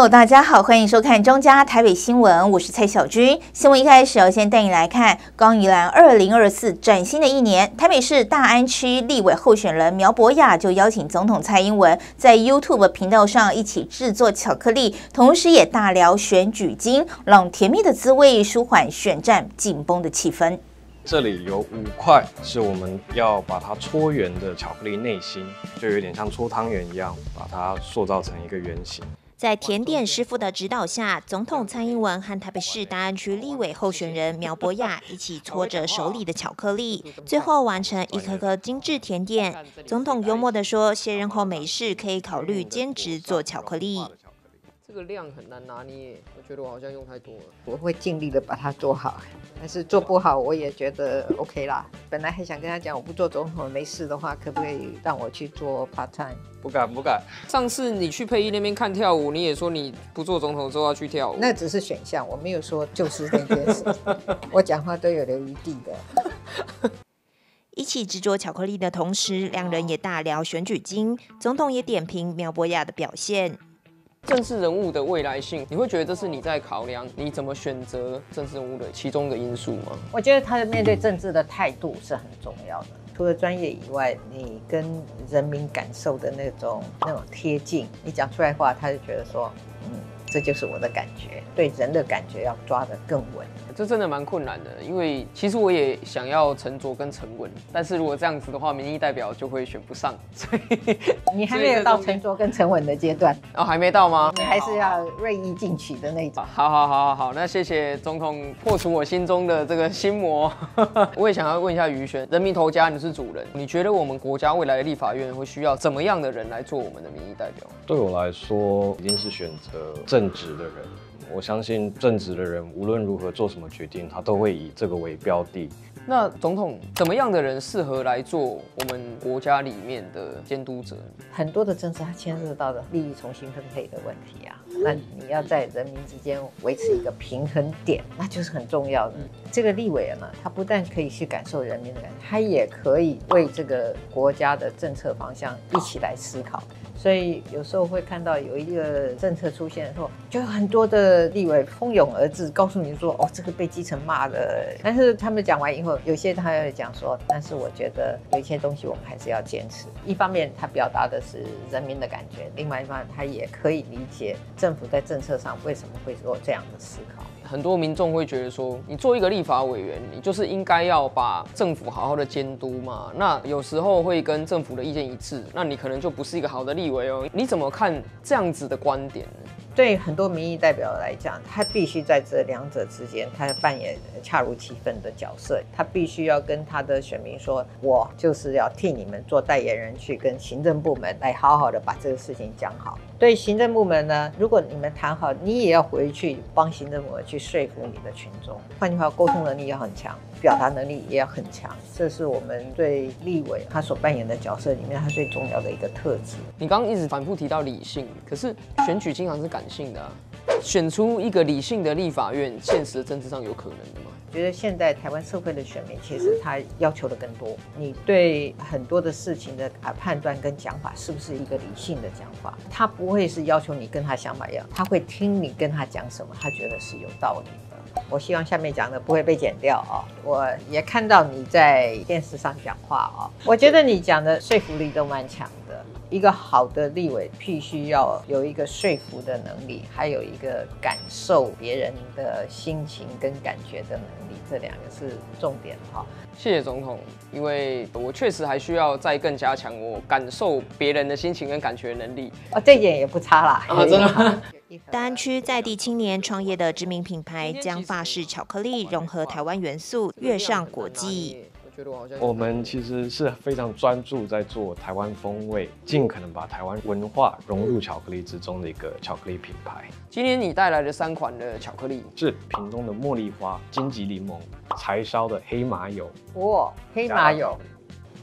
友，大家好，欢迎收看中嘉台北新闻，我是蔡小君。新闻一开始要先带你来看高宜兰2024崭新的一年，台北市大安区立委候选人苗博雅就邀请总统蔡英文在 YouTube 频道上一起制作巧克力，同时也大聊选举金，让甜蜜的滋味舒缓选战紧绷的气氛。 这里有5块是我们要把它搓圆的巧克力内心，就有点像搓汤圆一样，把它塑造成一个圆形。 在甜点师傅的指导下，总统蔡英文和台北市大安区立委候选人苗博雅一起搓着手里的巧克力，最后完成一颗颗精致甜点。总统幽默地说：“卸任后没事，可以考虑兼职做巧克力。” 这个量很难拿捏，我觉得我好像用太多了。 我会尽力的把它做好，但是做不好我也觉得 OK 啦。本来还想跟他讲，我不做总统没事的话，可不可以让我去做 part time？ 不敢。 上次你去配音那边看跳舞，你也说你不做总统之后要去跳舞， 那只是选项，我没有说就是那件事。我讲话都有留余地的。 一起制作巧克力的同时，两人也大聊选举金。总统也点评苗博雅的表现。 政治人物的未来性，你会觉得这是你在考量你怎么选择政治人物的其中一个因素吗？ 我觉得他的面对政治的态度是很重要的。除了专业以外，你跟人民感受的那种贴近，你讲出来的话，他就觉得说，这就是我的感觉，对人的感觉要抓得更稳。 这真的蛮困难的，因为其实我也想要沉着跟沉稳，但是如果这样子的话，民意代表就会选不上，所以你还没有到沉着跟沉稳的阶段， 还没到吗？ 你还是要锐意进取的那种。 好，那谢谢总统破除我心中的这个心魔。我也想要问一下于轩，人民头家你是主人，你觉得我们国家未来的立法院会需要怎么样的人来做我们的民意代表？ 对我来说，一定是选择正直的人。我相信正直的人无论如何做什么决定，他都会以这个为标的。 那总统怎么样的人适合来做我们国家里面的监督者？ 很多的政策它牵涉到的利益重新分配的问题啊，那你要在人民之间维持一个平衡点，那就是很重要的。这个立委呢，他不但可以去感受人民的感觉，他也可以为这个国家的政策方向一起来思考。所以有时候会看到有一个政策出现的时候，就有很多的立委蜂拥而至，告诉你说，这个被基层骂的。但是他们讲完以后，有些他会讲说，但是我觉得有一些东西我们还是要坚持。一方面他表达的是人民的感觉，另外一方面他也可以理解政府在政策上为什么会做这样的思考。 很多民众会觉得说，你做一个立法委员，你就是应该要把政府好好的监督嘛。那有时候会跟政府的意见一致，那你可能就不是一个好的立委哦。你怎么看这样子的观点呢？ 对很多民意代表来讲，他必须在这两者之间，他扮演恰如其分的角色。他必须要跟他的选民说，我就是要替你们做代言人，去跟行政部门来好好的把这个事情讲好。对行政部门呢，如果你们谈好，你也要回去帮行政部门去说服你的群众。换句话，沟通能力要很强，表达能力也要很强，这是我们对立委他所扮演的角色里面他最重要的一个特质。 你刚刚一直反复提到理性，可是选举经常是感性的啊。选出一个理性的立法院，现实的政治上有可能的吗？ 觉得现在台湾社会的选民其实他要求的更多，你对很多的事情的判断跟讲法是不是一个理性的讲法？他不会是要求你跟他想法一样，他会听你跟他讲什么，他觉得是有道理的。我希望下面讲的不会被剪掉哦。我也看到你在电视上讲话哦，我觉得你讲的说服力都蛮强的。一个好的立委必须要有一个说服的能力，还有一个感受别人的心情跟感觉的能力，这两个是重点哈。 谢谢总统，因为我确实还需要再更加强我感受别人的心情跟感觉能力。 这一点也不差啦。 真的吗？ 大安区在地青年创业的知名品牌，将法式巧克力融合台湾元素，跃上国际。 我们其实是非常专注在做台湾风味，尽可能把台湾文化融入巧克力之中的一个巧克力品牌。 今天你带来的3款的巧克力是屏东的茉莉花、金桔柠檬、柴烧的黑麻油。 黑麻油。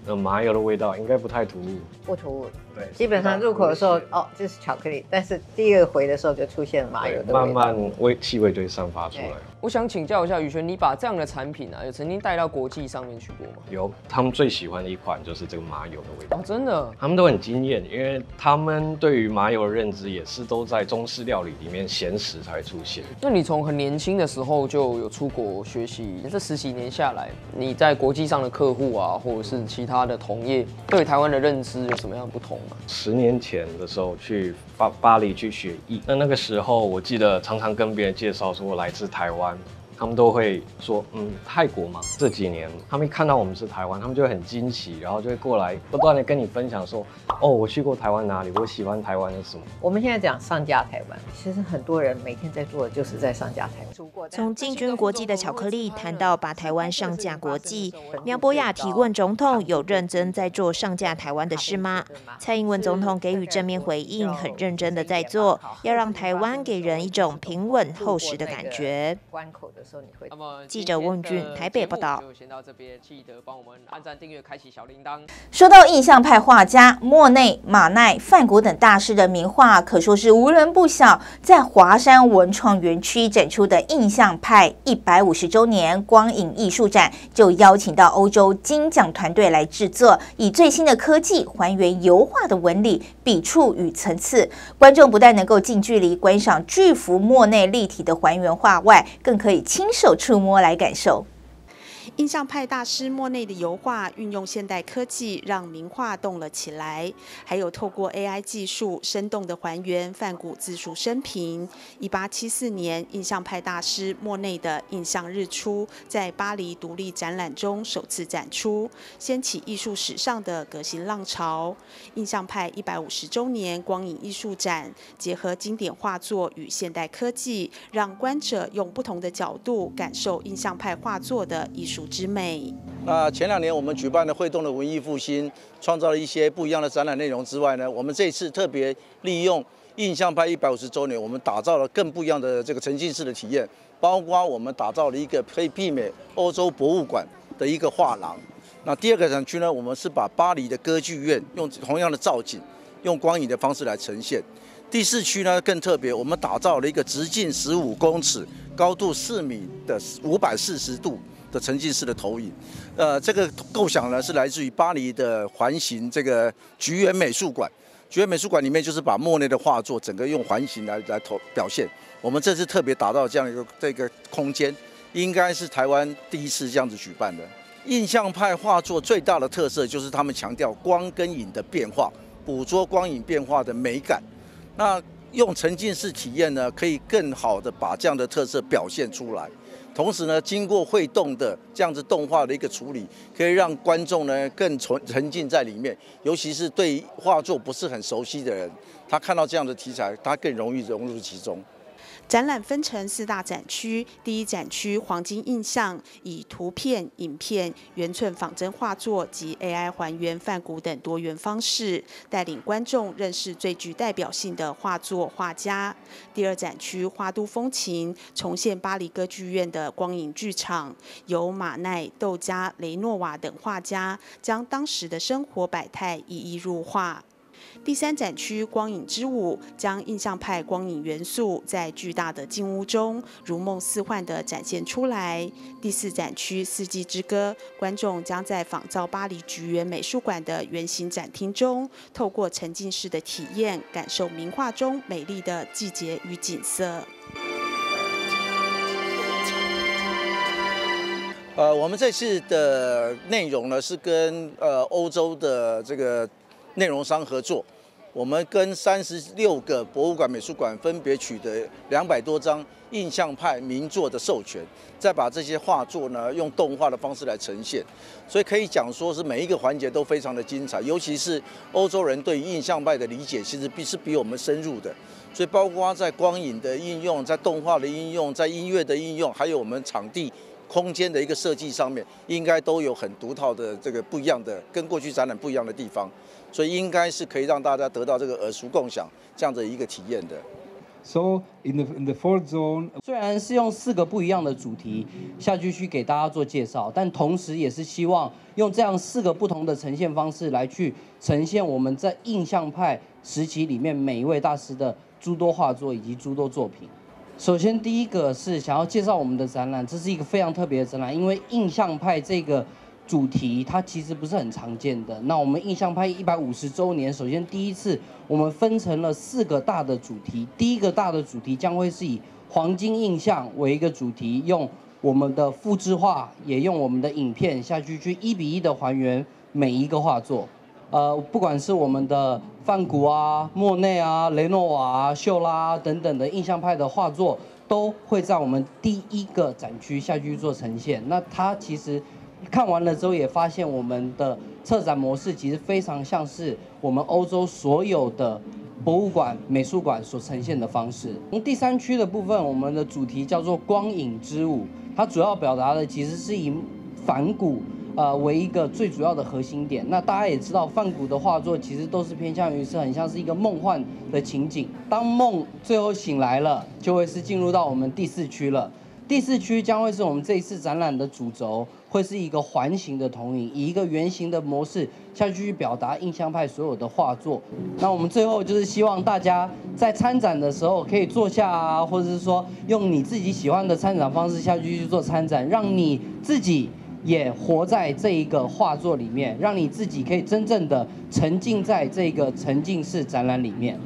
那麻油的味道应该不太突兀。 不突兀。 对， 基本上入口的时候，哦，这是巧克力，但是第二回的时候就出现麻油的味道， 慢慢气味就会散发出来。 我想请教一下宇轩，你把这样的产品啊，有曾经带到国际上面去过吗？ 有，他们最喜欢的一款就是这个麻油的味道。 哦，真的， 他们都很惊艳，因为他们对于麻油的认知也是都在中式料理里面咸食才会出现。 那你从很年轻的时候就有出国学习，这10几年下来，你在国际上的客户啊，或者是其他的同业，对台湾的认知有什么样的不同吗 10年前的时候去巴黎去学艺，那个时候我记得常常跟别人介绍说我来自台湾。他们都会说，泰国嘛。这几年，他们一看到我们是台湾，他们就会很惊奇，然后就会过来不断的跟你分享说，哦，我去过台湾哪里，我喜欢台湾的什么。 我们现在讲上架台湾，其实很多人每天在做的就是在上架台湾。 从进军国际的巧克力谈到把台湾上架国际，苗博雅提问总统有认真在做上架台湾的事吗？蔡英文总统给予正面回应，很认真的在做，要让台湾给人一种平稳厚实的感觉。 关口的时候你会。 记者问俊台北报道。 就先到这边，记得帮我们按赞、订阅、开启小铃铛。 说到印象派画家莫内、马奈、梵谷等大师的名画，可说是无人不晓。在华山文创园区展出的印象派150周年光影艺术展，就邀请到欧洲金奖团队来制作，以最新的科技还原油画的纹理、笔触与层次。观众不但能够近距离观赏巨幅莫内立体的还原画外，更可以亲手触摸来感受。 印象派大师莫内的油画运用现代科技，让名画动了起来。还有透过 AI 技术，生动的还原梵谷自述生平。1874年，印象派大师莫内的《印象日出》在巴黎独立展览中首次展出，掀起艺术史上的革新浪潮。印象派150周年光影艺术展，结合经典画作与现代科技，让观者用不同的角度感受印象派画作的艺术之美。 那前2年我们举办的会动的文艺复兴，创造了一些不一样的展览内容之外呢，我们这一次特别利用印象派150周年，我们打造了更不一样的这个沉浸式的体验，包括我们打造了一个可以媲美欧洲博物馆的一个画廊。那第2个展区呢，我们是把巴黎的歌剧院用同样的造景，用光影的方式来呈现。第4区呢更特别，我们打造了一个直径15公尺、高度4米的540度的沉浸式的投影。这个构想呢是来自于巴黎的环形这个菊园美术馆。菊园美术馆里面就是把莫内的画作整个用环形来表现。我们这次特别打造这样一个这个空间，应该是台湾第1次这样子举办的。印象派画作最大的特色就是他们强调光跟影的变化，捕捉光影变化的美感。那用沉浸式体验呢，可以更好的把这样的特色表现出来。同时呢，经过会动的这样子动画的一个处理，可以让观众呢更沉浸在里面。尤其是对画作不是很熟悉的人，他看到这样的题材，他更容易融入其中。 展览分成4大展区，第1展区黄金印象，以图片、影片、原寸仿真画作及 AI 还原梵谷等多元方式，带领观众认识最具代表性的画作画家。第2展区花都风情，重现巴黎歌剧院的光影剧场，由马奈、窦加、雷诺瓦等画家将当时的生活百态一一入画。第3展区光影之舞，将印象派光影元素在巨大的静物中如梦似幻地展现出来。第4展区四季之歌，观众将在仿造巴黎菊园美术馆的圆形展厅中，透过沉浸式的体验，感受名画中美丽的季节与景色。 我们这次的内容呢是跟欧洲的这个内容商合作，我们跟36个博物馆、美术馆分别取得200多张印象派名作的授权，再把这些画作呢用动画的方式来呈现，所以可以讲说是每一个环节都非常的精彩，尤其是欧洲人对于印象派的理解，其实是比我们深入的。所以包括在光影的应用、在动画的应用、在音乐的应用，还有我们场地空间的一个设计上面，应该都有很独到的这个不一样的，跟过去展览不一样的地方，所以应该是可以让大家得到这个耳熟共享这样的一个体验的。 So in the fourth zone， 虽然是用4个不一样的主题下去给大家做介绍，但同时也是希望用这样4个不同的呈现方式来去呈现我们在印象派时期里面每一位大师的诸多画作以及诸多作品。首先第一个是想要介绍我们的展览，这是一个非常特别的展览，因为印象派这个主题它其实不是很常见的。那我们印象派150周年，首先第一次我们分成了4个大的主题。第一个大的主题将会是以黄金印象为一个主题，用我们的复制画，也用我们的影片下去1比1的还原每一个画作。不管是我们的梵谷啊、莫内啊、雷诺瓦啊、秀拉啊等等的印象派的画作，都会在我们第一个展区下去做呈现。那它其实看完了之后，也发现我们的策展模式其实非常像是我们欧洲所有的博物馆、美术馆所呈现的方式。第3区的部分，我们的主题叫做光影之舞，它主要表达的其实是以梵谷为一个最主要的核心点。那大家也知道，梵谷的画作其实都是偏向于是很像是一个梦幻的情景。当梦最后醒来了，就会是进入到我们第4区了。第4区将会是我们这一次展览的主轴，会是一个环形的投影，以一个圆形的模式下去表达印象派所有的画作。那我们最后就是希望大家在参展的时候可以坐下啊，或者是说用你自己喜欢的参展方式下去做参展，让你自己也活在这一个画作里面，让你自己可以真正的沉浸在这个沉浸式展览里面。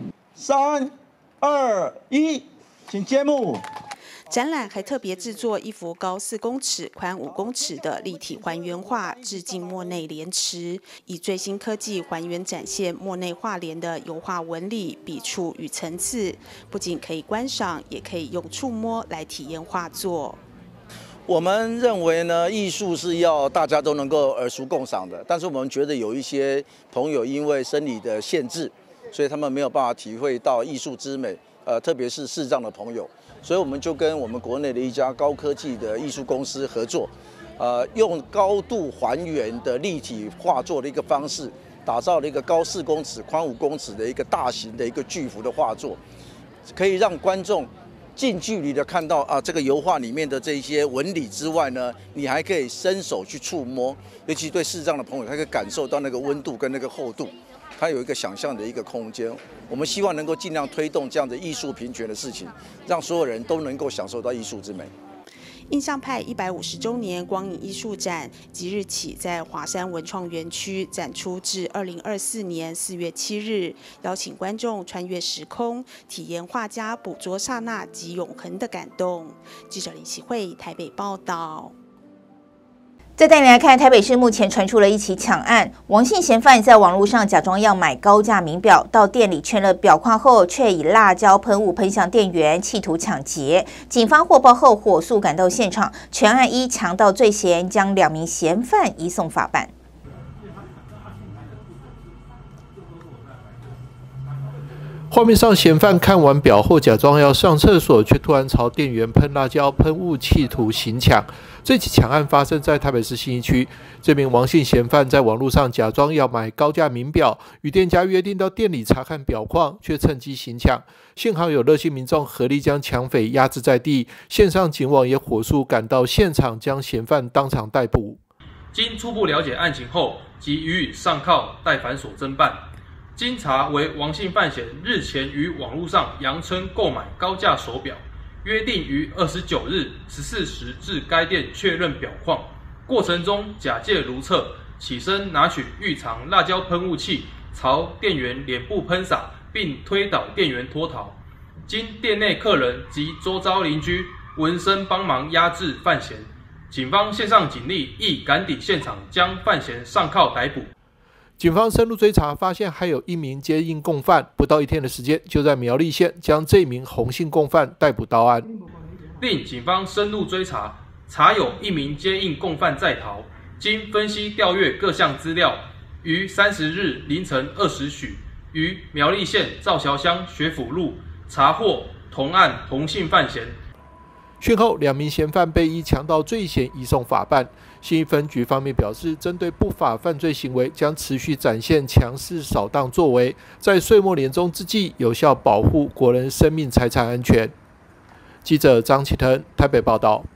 3、2、1，请揭幕。 展览还特别制作一幅高4公尺、宽5公尺的立体还原画，致敬莫内莲池，以最新科技还原展现莫内画联的油画纹理、笔触与层次，不仅可以观赏，也可以用触摸来体验画作。 我们认为呢，艺术是要大家都能够耳熟共赏的，但是我们觉得有一些朋友因为生理的限制，所以他们没有办法体会到艺术之美，特别是视障的朋友。所以我们就跟我们国内的一家高科技的艺术公司合作，用高度还原的立体画作的一个方式，打造了一个高4公尺、宽5公尺的一个大型的一个巨幅的画作，可以让观众近距离的看到这个油画里面的这些纹理之外呢，你还可以伸手去触摸，尤其对视障的朋友，他可以感受到那个温度跟那个厚度。它有一个想象的一个空间，我们希望能够尽量推动这样的艺术平权的事情，让所有人都能够享受到艺术之美。 印象派150周年光影艺术展即日起在华山文创园区展出至2024年4月7日，邀请观众穿越时空，体验画家捕捉刹那及永恒的感动。记者林希慧台北报道。 再带你来看，台北市目前传出了一起抢案，王姓嫌犯在网络上假装要买高价名表，到店里圈了表框后，却以辣椒喷雾喷向店员，企图抢劫。警方获报后火速赶到现场，全案依强盗罪嫌将2名嫌犯移送法办。 画面上，嫌犯看完表后假装要上厕所，却突然朝店员喷辣椒喷雾，企图行抢。这起抢案发生在台北市信义区。这名王姓嫌犯在网络上假装要买高价名表，与店家约定到店里查看表框，却趁机行抢。幸好有热心民众合力将抢匪压制在地，线上警网也火速赶到现场，将嫌犯当场逮捕。 经初步了解案情后，即予以上铐待反所侦办。经查为王姓犯嫌日前于网络上扬称购买高价手表，约定于29日14时至该店确认表框，过程中假借如厕，起身拿取预藏辣椒喷雾器，朝店员脸部喷洒，并推倒店员脱逃。经店内客人及周遭邻居闻声帮忙压制犯嫌，警方线上警力亦赶抵现场，将犯嫌上铐逮捕。 警方深入追查，发现还有1名接应共犯，不到1天的时间，就在苗栗县将这名洪姓共犯逮捕到案。 另警方深入追查，查有1名接应共犯在逃。经分析调阅各项资料，于30日凌晨20许，于苗栗县赵桥乡学府路查获同案同姓犯嫌。 讯后，2名嫌犯被依强盗罪嫌移送法办。 信义分局方面表示，针对不法犯罪行为，将持续展现强势扫荡作为，在岁末年终之际，有效保护国人生命财产安全。记者张启腾台北报道。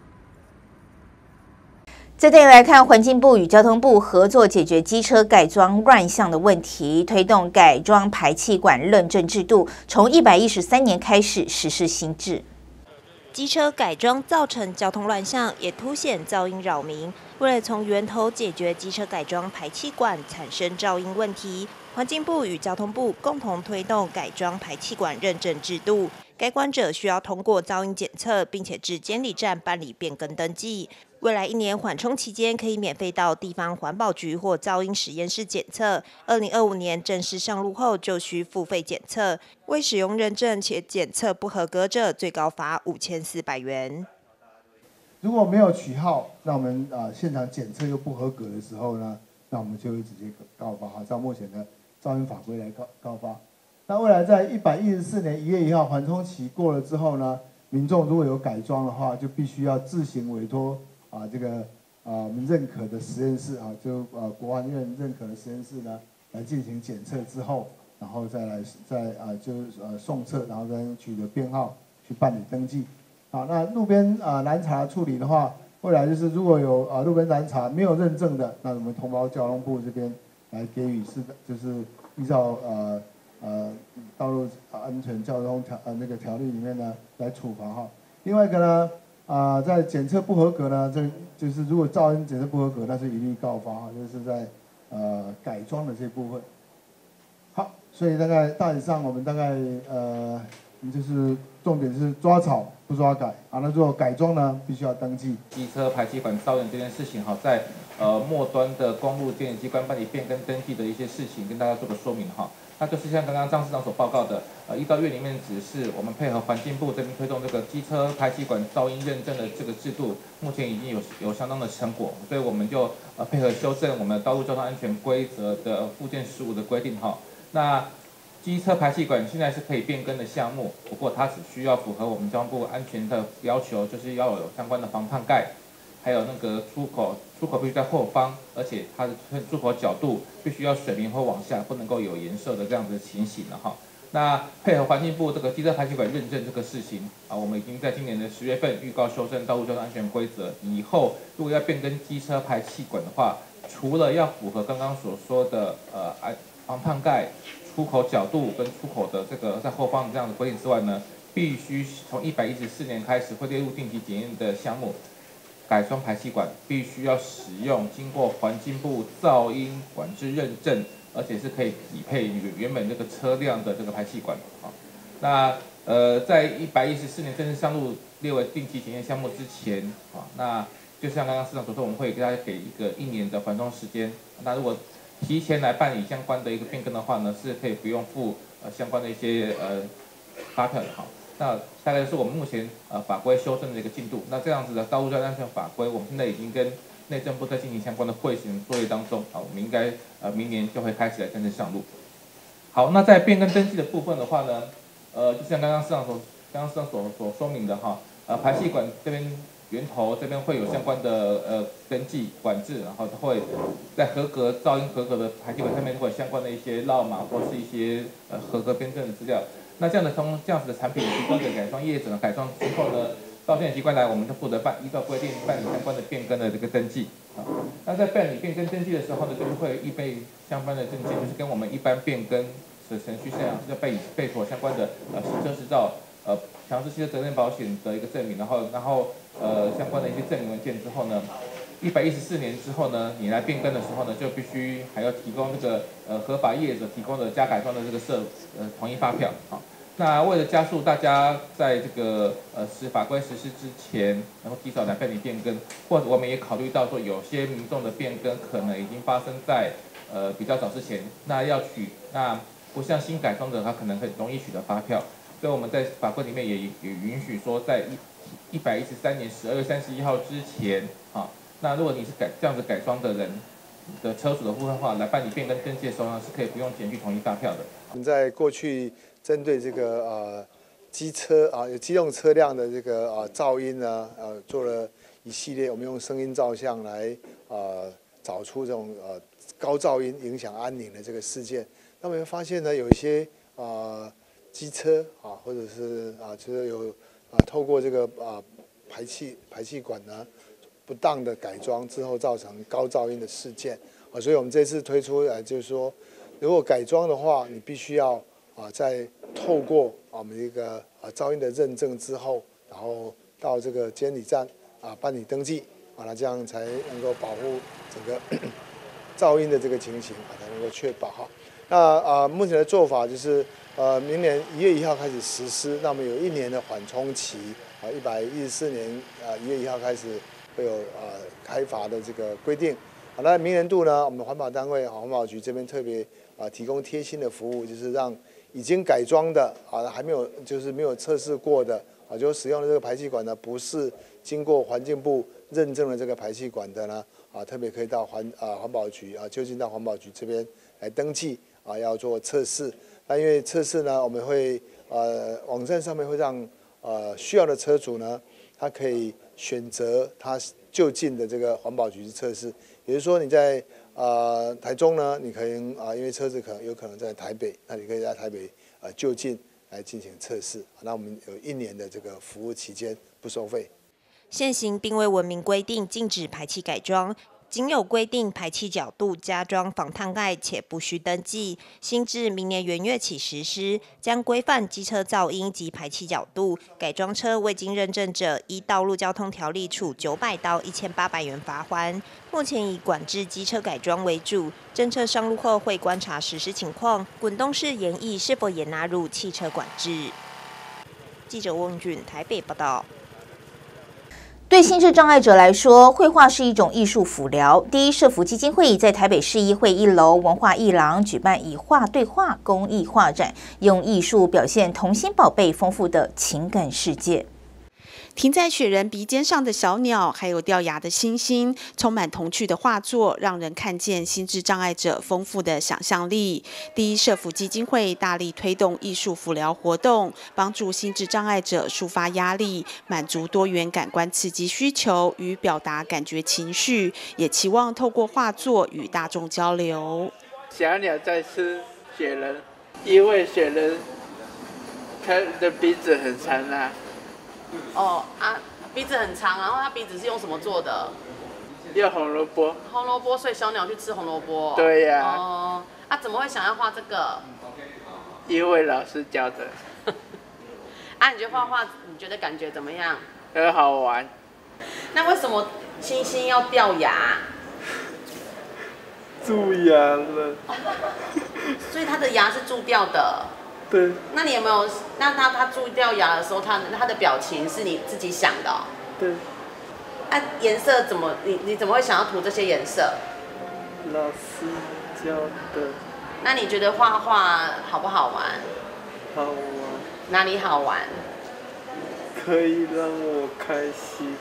再带来看，环境部与交通部合作解决机车改装乱象的问题，推动改装排气管认证制度，从113年开始实施新制。 机车改装造成交通乱象，也凸显噪音扰民。为了从源头解决机车改装排气管产生噪音问题，环境部与交通部共同推动改装排气管认证制度。该管者需要通过噪音检测，并且至监理站办理变更登记。未来1年缓冲期间，可以免费到地方环保局或噪音实验室检测。2025年正式上路后，就需付费检测。未使用认证且检测不合格者，最高罚5400元。 如果没有取号，那我们现场检测又不合格的时候呢，那我们就会直接告发哈，照目前的噪音法规来告发。那未来在114年1月1号缓冲期过了之后呢，民众如果有改装的话，就必须要自行委托这个我们认可的实验室就国环院认可的实验室呢来进行检测之后，然后再送测，然后再取得编号去办理登记。好，那路边拦查处理的话，未来就是如果有路边拦查没有认证的，那我们通报交通部这边来给予就是依照道路安全交通条例里面呢来处罚哈。另外一个呢在检测不合格呢，这就是如果噪音检测不合格，那是一律告发哈，就是在改装的这部分。好，所以大体上我们大概就是重点是抓草不抓改那如果改装呢，必须要登记。 机车排气管噪音这件事情在末端的公路电检机关办理变更登记的一些事情，跟大家做个说明哈。那就是像刚刚张市长所报告的，依照院里面指示，我们配合环境部这边推动这个机车排气管噪音认证的这个制度，目前已经有相当的成果，所以我们就配合修正我们道路交通安全规则的附件15的规定哈。那机车排气管现在是可以变更的项目，不过它只需要符合我们交通部安全的要求，就是要有相关的防烫盖，还有那个出口必须在后方，而且它的出口角度必须要水平或往下，不能够有颜色的这样子的情形了哈。那配合环境部这个机车排气管认证这个事情我们已经在今年的10月份预告修正道路交通安全规则，以后如果要变更机车排气管的话，除了要符合刚刚所说的防烫盖、出口角度跟出口的这个在后方的这样的规定之外呢，必须从114年开始会列入定期检验的项目。改装排气管必须要使用经过环境部噪音管制认证，而且是可以匹配原本这个车辆的这个排气管那在114年正式上路列为定期检验项目之前那就像刚刚市长所说，我们会给大家给一个1年的缓冲时间。那如果提前来办理相关的一个变更的话呢，是可以不用付相关的一些发票的那大概是我们目前法规修正的一个进度。那这样子的道路交通安全法规，我们现在已经跟内政部在进行相关的会询作业当中我们应该明年就会开始来正式上路。好，那在变更登记的部分的话呢，就像刚刚市长所说明的排气管这边源头这边会有相关的登记管制，然后会在噪音合格的排气管上面会有相关的一些绕码或是一些合格编证的资料。那这样子的产品提供给改装业者改装之后呢，到电检机关来，我们就负责依照规定办理相关的变更的这个登记那在办理变更登记的时候呢，就是会预备相关的证件，就是跟我们一般变更的程序这样，就备妥相关的行车执照、强制汽车责任保险的一个证明，然后相关的一些证明文件之后呢，114年之后呢，你来变更的时候呢，就必须还要提供这个合法业者提供的加改装的这个统一发票那为了加速大家在这个法规实施之前，能够提早来办理变更，或者我们也考虑到说有些民众的变更可能已经发生在比较早之前，那不像新改装的，它可能很容易取得发票，所以我们在法规里面也允许说在113年12月31号之前那如果你是这样子改装的人的车主的部分的话，来办理变更登记的时候呢，是可以不用检具统一发票的。 我们在过去针对这个机车有机动车辆的这个噪音呢，做了一系列，我们用声音照相来找出这种高噪音影响安宁的这个事件。那我们发现呢，有一些机车或者是就是有透过这个排气管呢不当的改装之后造成高噪音的事件所以我们这次推出就是说，如果改装的话，你必须要在透过我们一个噪音的认证之后，然后到这个监理站办理登记那这样才能够保护整个噪音的这个情形才能够确保那目前的做法就是明年1月1号开始实施，那我们有1年的缓冲期114年1月1号开始会有开罚的这个规定那明年度呢，我们环保单位环保局这边特别提供贴心的服务，就是让已经改装的还没有就是没有测试过的就使用的这个排气管呢，不是经过环境部认证的这个排气管的呢特别可以到环保局就近到环保局这边来登记要做测试。那因为测试呢，我们会网站上面会让需要的车主呢，他可以选择他就近的这个环保局测试。也就是说，你在台中呢，你可能因为车子有可能在台北，那你可以在台北就近来进行测试。那我们有1年的这个服务期间不收费。 现行并未文明规定禁止排气改装。仅有规定排气角度加装防烫盖，且不需登记。新制明年元月起实施，将规范机车噪音及排气角度。改装车未经认证者，依道路交通条例处900到1800元罚锾。目前以管制机车改装为主，政策上路后会观察实施情况，滚动式研议是否也纳入汽车管制。记者翁俊台北报道。 对心智障碍者来说，绘画是一种艺术辅疗。第一社福基金会在台北市议会1楼文化艺廊举办以画对话公益画展，用艺术表现童心宝贝丰富的情感世界。 停在雪人鼻尖上的小鸟，还有掉牙的星星，充满童趣的画作，让人看见心智障碍者丰富的想象力。第一社福基金会大力推动艺术辅疗活动，帮助心智障碍者抒发压力，满足多元感官刺激需求与表达感觉情绪，也期望透过画作与大众交流。 小鸟在吃雪人，因为雪人它的鼻子很长鼻子很长，然后它鼻子是用什么做的？ 用红萝卜。 红萝卜，所以小鸟去吃红萝卜。 对呀。 怎么会想要画这个？ 因为老师教的。 你觉得画画，你觉得感觉怎么样？ 很好玩。 那为什么星星要掉牙？ 蛀牙了。 所以它的牙是蛀掉的。 对。 那你有没有？那他蛀掉牙的时候，他的表情是你自己想的对。 颜色怎么？你怎么会想要涂这些颜色？ 老师教的。 那你觉得画画好不好玩？ 好玩。 哪里好玩？ 可以让我开心。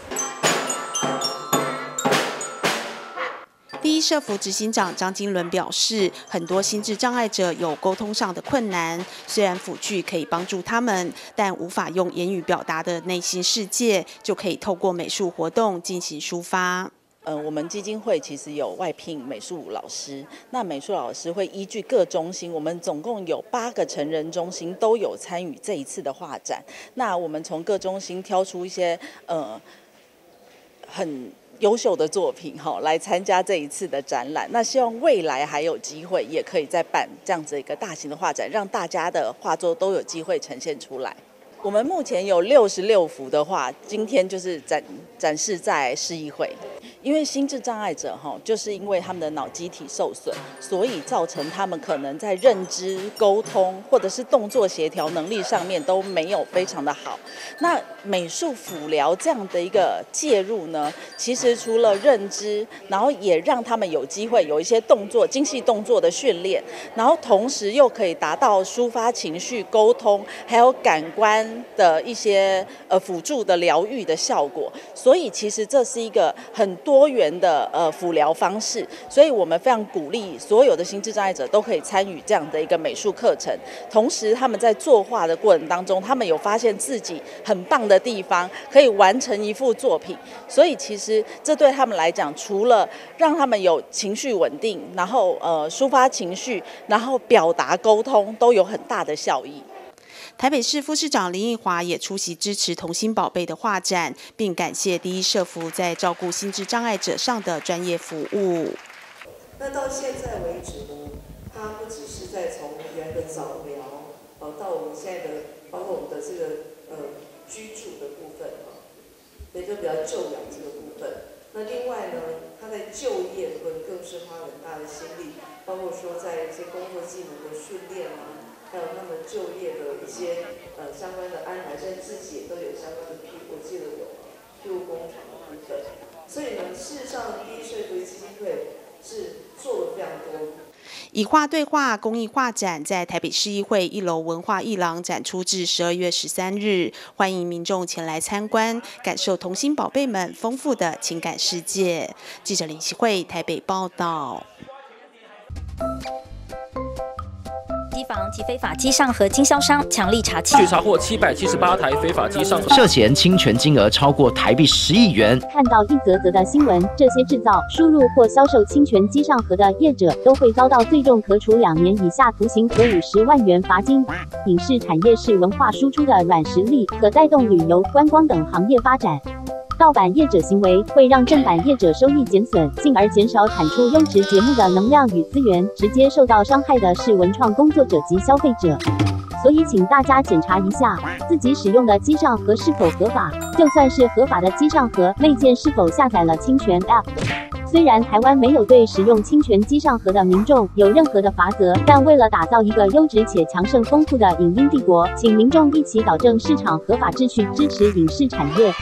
第一社福执行长张金伦表示，很多心智障碍者有沟通上的困难，虽然辅具可以帮助他们，但无法用言语表达的内心世界，就可以透过美术活动进行抒发。 我们基金会其实有外聘美术老师，那美术老师会依据各中心，我们总共有8个成人中心都有参与这一次的画展。那我们从各中心挑出一些很优秀的作品来参加这一次的展览。那希望未来还有机会，也可以再办这样子一个大型的画展，让大家的画作都有机会呈现出来。我们目前有66幅的画，今天就是展示在市议会。因为心智障碍者就是因为他们的脑机体受损，所以造成他们可能在认知、沟通或者是动作协调能力上面都没有非常的好。那美术辅疗这样的一个介入呢，其实除了认知，然后也让他们有机会有一些动作、精细动作的训练，然后同时又可以达到抒发情绪、沟通，还有感官的一些辅助的疗愈的效果。所以其实这是一个很多多元的辅疗方式，所以我们非常鼓励所有的心智障碍者都可以参与这样的一个美术课程。同时，他们在作画的过程当中，他们有发现自己很棒的地方，可以完成一幅作品。所以，其实这对他们来讲，除了让他们有情绪稳定，然后抒发情绪，然后表达沟通，都有很大的效益。 台北市副市长林奕华也出席支持童心宝贝的画展，并感谢第一社福在照顾心智障碍者上的专业服务。 那到现在为止呢，它不只是在从原的早疗，到我们现在的，包括我们的这个居住的部分也就比较就养这个部分。那另外呢，他在就业部分更是花很大的心力，包括说在一些工作技能的训练啊。还有他们就业的一些相关的安排，甚至自己也都有相关的我记得有庇护工厂的部分。所以呢，事实上第一社福基金会是做了非常多。 以画对话公益画展在台北市议会1楼文化艺廊展出至12月13日，欢迎民众前来参观，感受童心宝贝们丰富的情感世界。记者林希慧台北报道。 机房及非法机上盒经销商强力查缉， 据查获778台非法机上盒， 涉嫌侵权金额超过台币10亿元。 看到一则则的新闻，这些制造、输入或销售侵权机上盒的业者都会遭到最重可处2年以下徒刑和50万元罚金。影视产业是文化输出的软实力，可带动旅游、观光等行业发展。盗版业者行为会让正版业者收益减损，进而减少产出优质节目的能量与资源，直接受到伤害的是文创工作者及消费者。所以请大家检查一下自己使用的机上盒是否合法，就算是合法的机上盒，内建是否下载了侵权 App。虽然台湾没有对使用侵权机上盒的民众有任何的罚则，但为了打造一个优质且强盛丰富的影音帝国，请民众一起导正市场合法秩序，支持影视产业。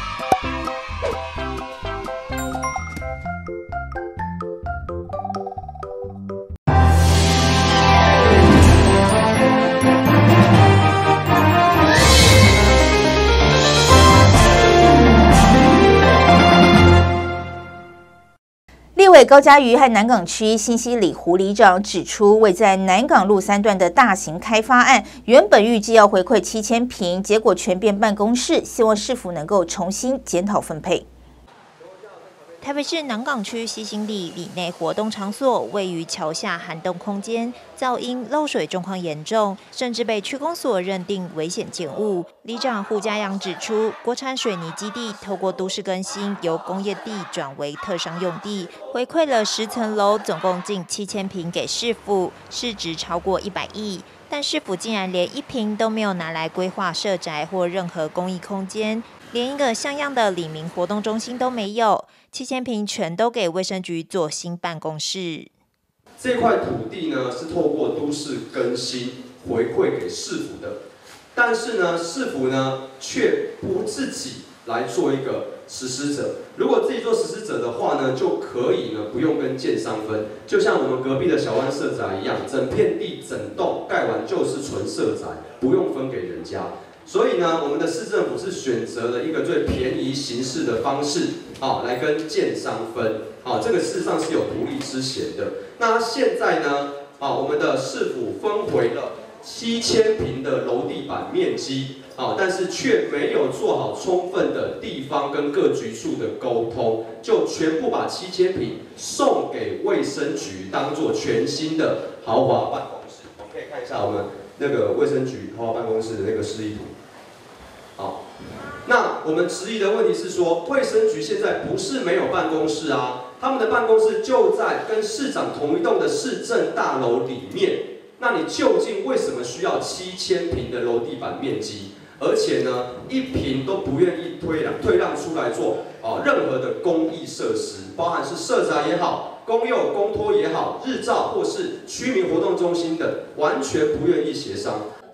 立委高嘉瑜和南港区新西里湖里长指出，位在南港路3段的大型开发案，原本预计要回馈7000坪，结果全变办公室，希望市府能够重新检讨分配。 台北市南港区西兴里里内活动场所位于桥下涵洞空间，噪音漏水状况严重，甚至被区公所认定危险建物。里长胡家阳指出，国产水泥基地透过都市更新，由工业地转为特商用地，回馈了10层楼，总共近7000坪给市府，市值超过100亿。但市府竟然连1坪都没有拿来规划社宅或任何公益空间，连一个像样的里民活动中心都没有。7000坪全都给卫生局做新办公室。 这块土地呢是透过都市更新回馈给市府的，但是呢市府呢却不自己来做一个实施者。如果自己做实施者的话呢，就可以呢不用跟建商分，就像我们隔壁的小湾社宅一样，整片地整栋盖完就是纯社宅，不用分给人家。所以呢，我们的市政府是选择了一个最便宜行事的方式，来跟建商分，这个事实上是有独立之嫌的。那现在呢，我们的市府分回了7000坪的楼地板面积，但是却没有做好充分的地方跟各局处的沟通，就全部把7000坪送给卫生局，当做全新的豪华办公室。我们可以看一下我们那个卫生局豪华办公室的那个示意图。好，那我们质疑的问题是说，卫生局现在不是没有办公室啊，他们的办公室就在跟市长同一栋的市政大楼里面。那你究竟为什么需要7000坪的楼地板面积？而且呢，1坪都不愿意退让出来做任何的公益设施，包含是社宅也好、公幼、公托也好、日照或是居民活动中心等，完全不愿意协商。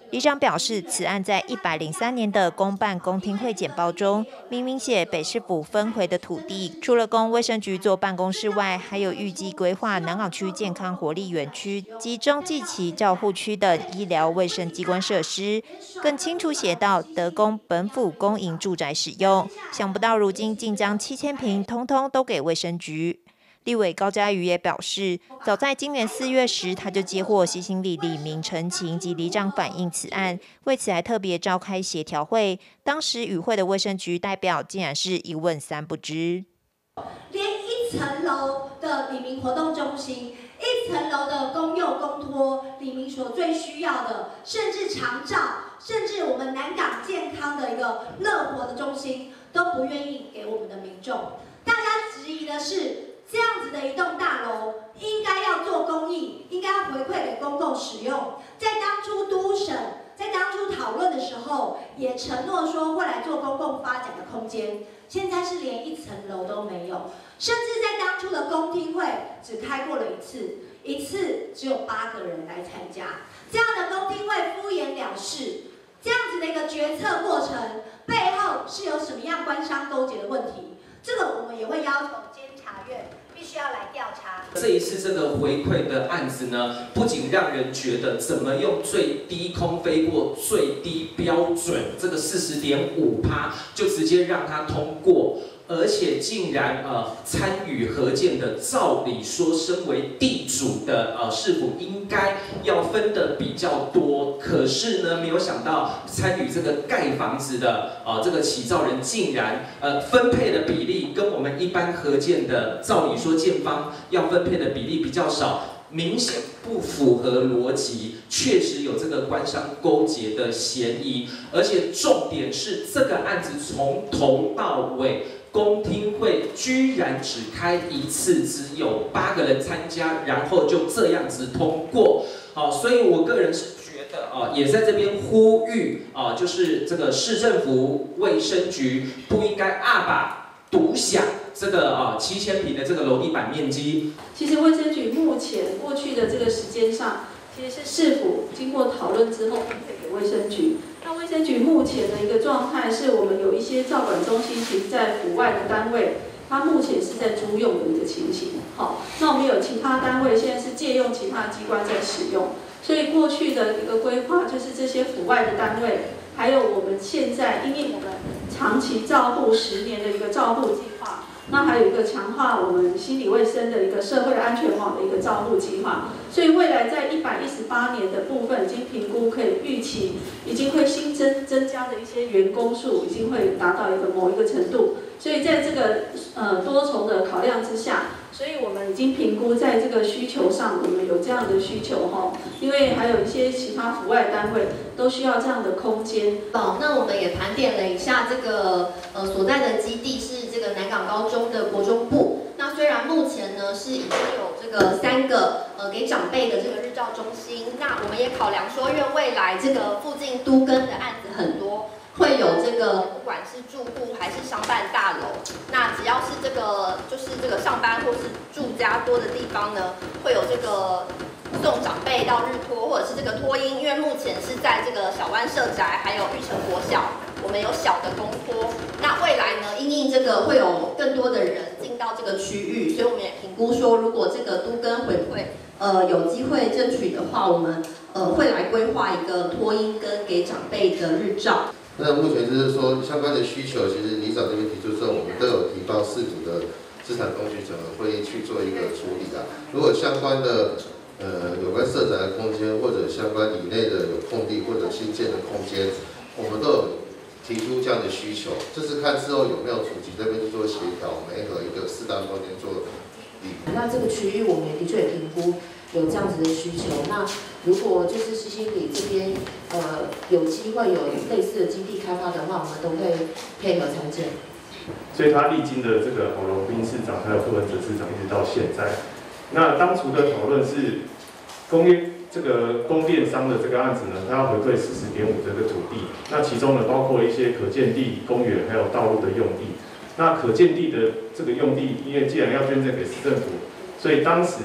里长表示，此案在103年的公办公听会简报中，明明写北市府分回的土地，除了供卫生局做办公室外，还有预计规划南港区健康活力园区及中继期照护区的医疗卫生机关设施，更清楚写到得供本府公营住宅使用。想不到如今竟将7000坪通通都给卫生局。立委高嘉瑜也表示，早在今年4月时，他就接获西兴里李明陈情及里长反映此案，为此还特别召开协调会。当时与会的卫生局代表竟然是一问三不知， 连1层楼的里民活动中心、1层楼的公幼公托，里民所最需要的，甚至长照，甚至我们南港健康的一个乐活的中心，都不愿意给我们的民众。大家质疑的是，这样子的一栋大楼应该要做公益，应该要回馈给公共使用。在当初都审，在当初讨论的时候，也承诺说会来做公共发展的空间。现在是连1层楼都没有，甚至在当初的公听会只开过了1次，一次只有8个人来参加。这样的公听会敷衍了事，这样子的一个决策过程背后是有什么样官商勾结的问题？这个我们也会要求监察院必须要来调查。 这一次这个回馈的案子呢，不仅让人觉得怎么用最低空飞过最低标准这个40.5%就直接让它通过，而且竟然参与合建的，照理说身为地主的市府应该要分的比较多，可是呢没有想到参与这个盖房子的这个起造人竟然分配的比例跟我们一般合建的照理说建方要分配的比例比较少，明显不符合逻辑，确实有这个官商勾结的嫌疑，而且重点是这个案子从头到尾公听会居然只开1次，只有8个人参加，然后就这样子通过。所以我个人是觉得也在这边呼吁就是这个市政府卫生局不应该把独享这个7000坪的这个楼地板面积。 其实卫生局目前过去的这个时间上，其实是市府经过讨论之后分配给卫生局。那卫生局目前的一个状态是，我们有一些照管中心，其实在府外的单位，它目前是在租用的一个情形。好，那我们有其他单位现在是借用其他机关在使用，所以过去的一个规划就是这些府外的单位，还有我们现在因为我们长期照护10年的一个照护计划。那还有一个强化我们心理卫生的一个社会安全网的一个照护计划，所以未来在118年的部分已经评估，可以预期已经会新增加的一些员工数已经会达到某一个程度，所以在这个多重的考量之下，所以我们已经评估在这个需求上，我们有这样的需求因为还有一些其他府外单位都需要这样的空间。 那我们也盘点了一下这个所在的基地是这个南港高中的国中部。那虽然目前呢是已经有这个3个给长辈的这个日照中心，那我们也考量说，因为未来这个附近都更的案子很多。会有这个不管是住户还是商办大楼，那只要是这个就是这个上班或是住家多的地方呢，会有这个送长辈到日托或者是这个托婴，因为目前是在这个小湾社宅还有玉成国小，我们有小的公托。那未来呢，因应这个会有更多的人进到这个区域，所以我们也评估说，如果这个都更回馈有机会争取的话，我们会来规划一个托婴跟给长辈的日照。 那目前就是说相关的需求，其实里长这边提出之后，我们都有提报市府的资产工具整合会议去做一个处理的。如果相关的有关社宅的空间，或者相关以内的有空地或者新建的空间，我们都有提出这样的需求，就是看之后有没有主题这边去做协调，媒合一个适当空间做利用。 那这个区域我们也的确也评估有这样子的需求。那如果就是西兴里这边有机会有类似的基地开发的话，我们都会配合参建。 所以他历经的这个郝龙斌市长还有柯文哲市长一直到现在，那当初的讨论是这个供电商的这个案子呢，他要回馈40.5这个土地，那其中呢包括一些可建地、公园还有道路的用地。那可建地的这个用地，因为既然要捐赠给市政府，所以当时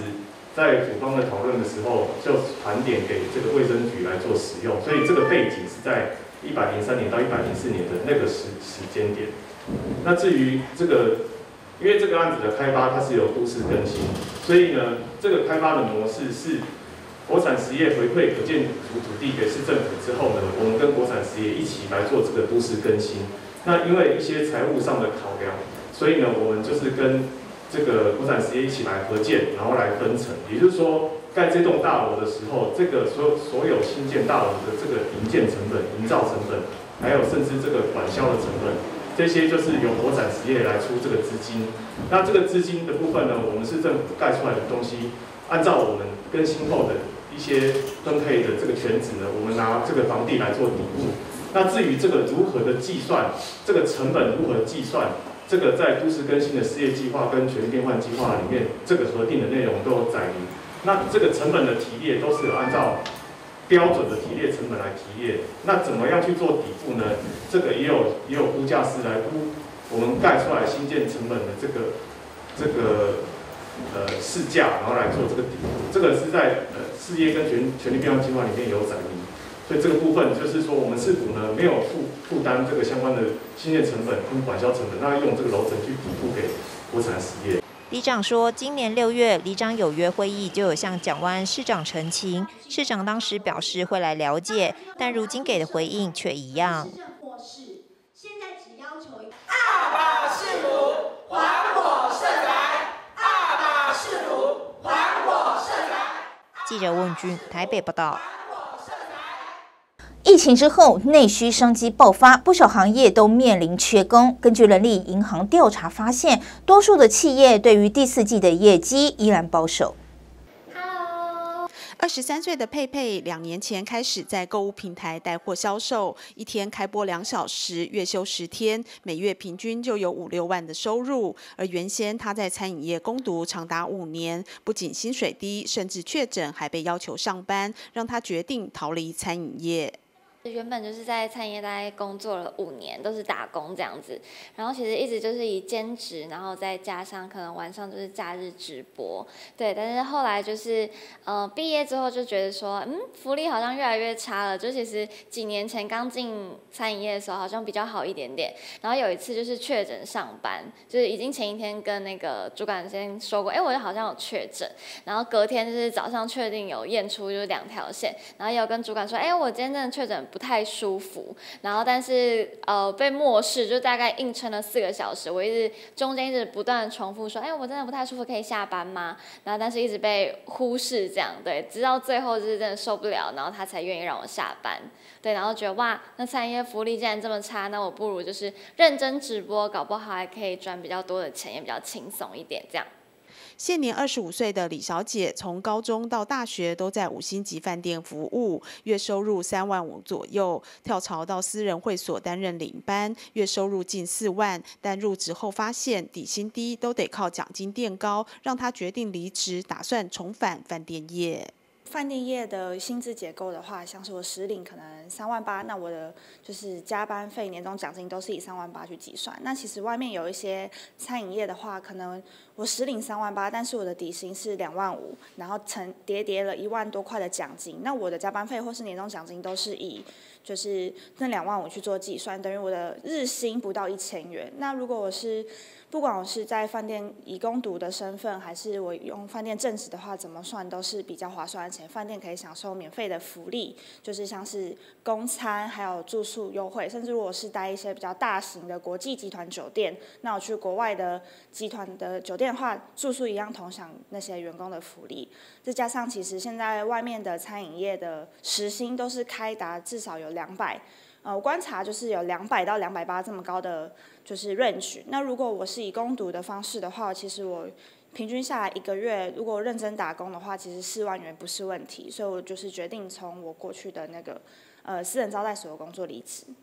在府方的讨论的时候，就盘点给这个卫生局来做使用，所以这个背景是在103年到104年的那个时间点。那至于这个，因为这个案子的开发它是有都市更新，所以呢，这个开发的模式是国产实业回馈可建土地给市政府之后呢，我们跟国产实业一起来做这个都市更新。那因为一些财务上的考量，所以呢，我们就是跟这个国产实业一起来合建，然后来分成。也就是说，盖这栋大楼的时候，这个所有新建大楼的这个营建成本、营造成本，还有甚至这个管销的成本，这些就是由国产实业来出这个资金。那这个资金的部分呢，我们市政府盖出来的东西，按照我们更新后的一些分配的这个权值呢，我们拿这个房地来做底部。那至于这个如何的计算，这个成本如何计算？这个在都市更新的事业计划跟全力变换计划里面，这个核定的内容都有载明。那这个成本的提列都是有按照标准的提列成本来提列。那怎么样去做底部呢？这个也有估价师来估我们盖出来新建成本的这个市价，然后来做这个底部。这个是在事业跟全力变换计划里面有载明。所以这个部分就是说，我们市府呢没有负担这个相关的新建成本跟管销成本，那用这个楼层去抵付给国产实业。 里长说，今年6月里长有约会议就有向蒋万安市长陈情，市长当时表示会来了解，但如今给的回应却一样。 现在只要求阿爸是奴，还我社宅；阿爸是奴，还我社宅。 记者问君台北报道。 疫情之后，内需商机爆发，不少行业都面临缺工。根据人力银行调查发现，多数的企业对于第4季的业绩依然保守。 23岁的佩佩2年前开始在购物平台带货销售，一天开播2小时，月休10天，每月平均就有5、6万的收入。而原先他在餐饮业攻读长达5年，不仅薪水低，甚至确诊还被要求上班，让他决定逃离餐饮业。 原本就是在餐饮业大概工作了5年，都是打工这样子，然后其实一直就是以兼职，然后再加上可能晚上就是假日直播，对。但是后来就是毕业之后就觉得说，福利好像越来越差了。就其实几年前刚进餐饮业的时候好像比较好一点点，然后有一次就是确诊上班，就是已经前一天跟那个主管先说过，我好像有确诊，然后隔天就是早上确定有验出就是2条线，然后也有跟主管说，我今天真的确诊不太舒服，然后但是被漠视，就大概硬撑了4个小时，我中间一直不断重复说，我真的不太舒服，可以下班吗？然后但是一直被忽视，这样对，直到最后就是真的受不了，然后他才愿意让我下班，对，然后觉得哇，那餐饮业福利既然这么差，那我不如就是认真直播，搞不好还可以赚比较多的钱，也比较轻松一点，这样。 现年25岁的李小姐，从高中到大学都在5星级饭店服务，月收入3万5左右。跳槽到私人会所担任领班，月收入近4万，但入职后发现底薪低，都得靠奖金垫高，让她决定离职，打算重返饭店业。 饭店业的薪资结构的话，像是我实领可能3万8，那我的就是加班费、年终奖金都是以3万8去计算。那其实外面有一些餐饮业的话，可能我实领3万8，但是我的底薪是2万5，然后叠了1万多块的奖金。那我的加班费或是年终奖金都是以就是那2万5去做计算，等于我的日薪不到1000元。那如果不管我是在饭店以工读的身份，还是我用饭店正职的话，怎么算都是比较划算，而且饭店可以享受免费的福利，就是像是公餐还有住宿优惠，甚至如果是待一些比较大型的国际集团酒店，那我去国外的集团的酒店的话，住宿一样同享那些员工的福利。再加上其实现在外面的餐饮业的时薪都是开达至少有200。我观察就是有200到280这么高的就是 range。那如果我是以工读的方式的话，其实我平均下来1个月，如果认真打工的话，其实4万元不是问题。所以我就是决定从我过去的那个私人招待所的工作离职。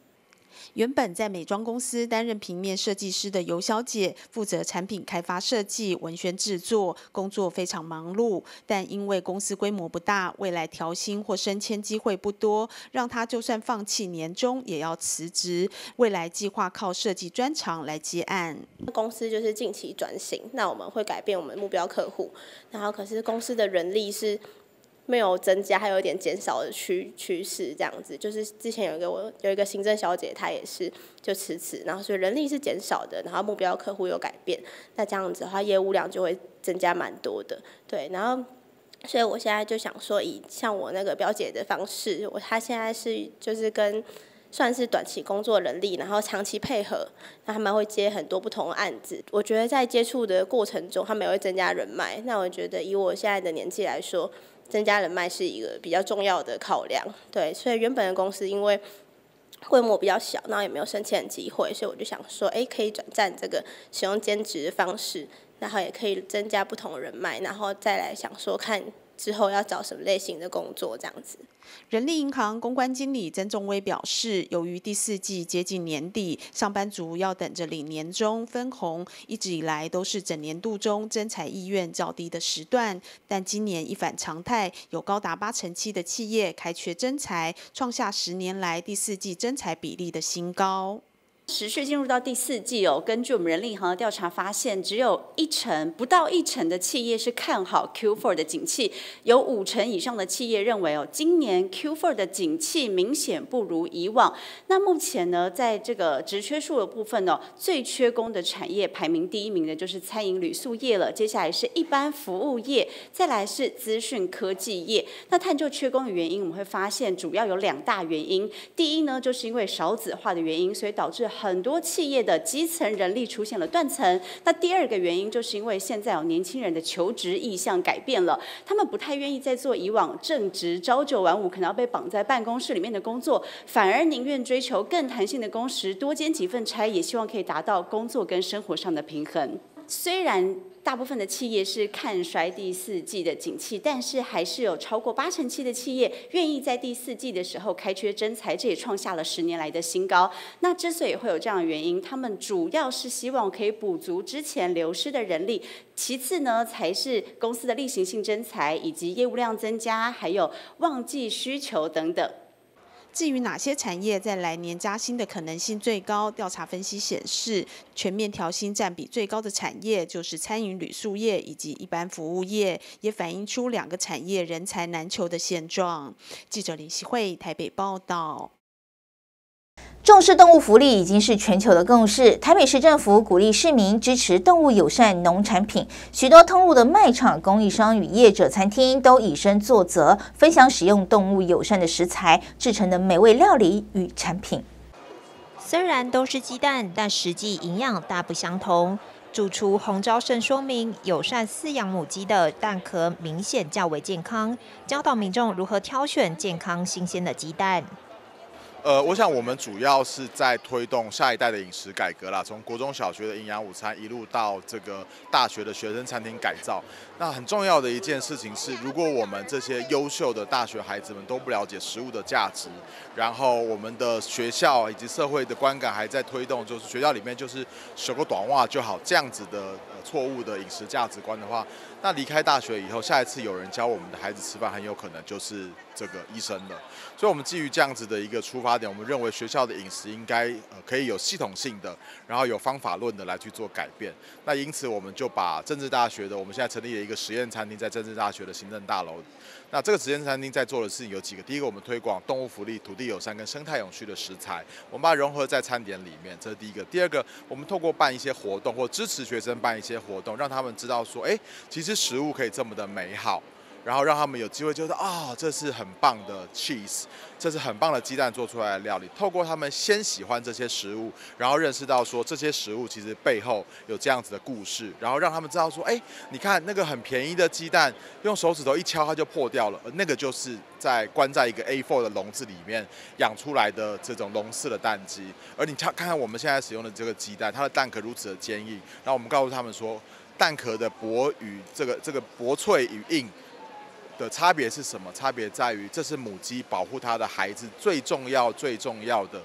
原本在美妆公司担任平面设计师的尤小姐，负责产品开发设计、文宣制作，工作非常忙碌。但因为公司规模不大，未来调薪或升迁机会不多，让她就算放弃年终也要辞职。未来计划靠设计专长来接案。 公司就是近期转型，那我们会改变我们目标客户，然后可是公司的人力是没有增加，还有一点减少的趋势，这样子。就是之前有一个行政小姐，她也是就辞，然后所以人力是减少的，然后目标客户有改变，那这样子的话，业务量就会增加蛮多的，对。然后，所以我现在就想说，以像我那个表姐的方式，她现在是就是跟算是短期工作人力，然后长期配合，那他们会接很多不同的案子。我觉得在接触的过程中，他们也会增加人脉。那我觉得以我现在的年纪来说，增加人脉是一个比较重要的考量，对，所以原本的公司因为规模比较小，然后也没有升迁的机会，所以我就想说，可以转战这个使用兼职的方式，然后也可以增加不同的人脉，然后再来想说看之后要找什么类型的工作这样子。 人力银行公关经理曾仲威表示，由于第4季接近年底，上班族要等着领年终分红，一直以来都是整年度中征才意愿较低的时段。但今年一反常态，有高达87%的企业开缺征才，创下10年来第4季征才比例的新高。 持续进入到第4季哦，根据我们人力银行的调查发现，只有不到一成的企业是看好 Q4 的景气，有50%以上的企业认为哦，今年 Q4 的景气明显不如以往。那目前呢，在这个职缺数的部分哦，最缺工的产业排名第1名的就是餐饮旅宿业了，接下来是一般服务业，再来是资讯科技业。那探究缺工的原因，我们会发现主要有2大原因。第一呢，就是因为少子化的原因，所以导致很多企业的基层人力出现了断层。那第2个原因，就是因为现在有年轻人的求职意向改变了，他们不太愿意再做以往正职朝9晚5，可能要被绑在办公室里面的工作，反而宁愿追求更弹性的工时，多兼几份差，也希望可以达到工作跟生活上的平衡。虽然大部分的企业是看衰第4季的景气，但是还是有超过87%的企业愿意在第4季的时候开缺征才，这也创下了10年来的新高。那之所以会有这样的原因，他们主要是希望可以补足之前流失的人力，其次呢才是公司的例行性征才以及业务量增加，还有旺季需求等等。 至于哪些产业在来年加薪的可能性最高？调查分析显示，全面调薪占比最高的产业就是餐饮旅宿业以及一般服务业，也反映出2个产业人才难求的现状。记者林希慧台北报道。 重视动物福利已经是全球的共识。台北市政府鼓励市民支持动物友善农产品，许多通路的卖场、供应商与业者、餐厅都以身作则，分享使用动物友善的食材制成的美味料理与产品。 虽然都是鸡蛋，但实际营养大不相同。主厨洪昭胜说明，友善饲养母鸡的蛋壳明显较为健康，教导民众如何挑选健康新鲜的鸡蛋。 我想我们主要是在推动下一代的饮食改革啦，从国中小学的营养午餐一路到这个大学的学生餐厅改造。那很重要的一件事情是，如果我们这些优秀的大学孩子们都不了解食物的价值，然后我们的学校以及社会的观感还在推动，就是学校里面就是学个短袜就好这样子的错误的饮食价值观的话，那离开大学以后，下一次有人教我们的孩子吃饭，很有可能就是这个医生了。所以，我们基于这样子的一个出发点，我们认为学校的饮食应该可以有系统性的，然后有方法论的来去做改变。那因此，我们就把政治大学的，我们现在成立了一个实验餐厅，在政治大学的行政大楼。那这个实验餐厅在做的事情有几个，第一个，我们推广动物福利、土地友善跟生态永续的食材，我们把它融合在餐点里面，这是第一个。第二个，我们透过办一些活动，或支持学生办一些活动，让他们知道说，其实食物可以这么的美好。然后让他们有机会就是这是很棒的 cheese， 这是很棒的鸡蛋做出来的料理。透过他们先喜欢这些食物，然后认识到说这些食物其实背后有这样子的故事，然后让他们知道说，你看那个很便宜的鸡蛋，用手指头一敲它就破掉了，那个就是关在一个 A4 的笼子里面养出来的这种笼式的蛋鸡。而你看看我们现在使用的这个鸡蛋，它的蛋壳如此的坚硬，然后我们告诉他们说，蛋壳的薄与这个薄脆与硬的差别是什么？差别在于，这是母鸡保护它的孩子最重要的